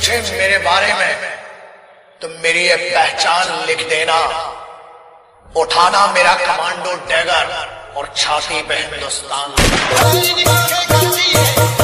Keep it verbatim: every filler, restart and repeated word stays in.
पूछे मेरे बारे में तो मेरी ये पहचान लिख देना, उठाना मेरा कमांडो डैगर और छाती पे हिंदुस्तान।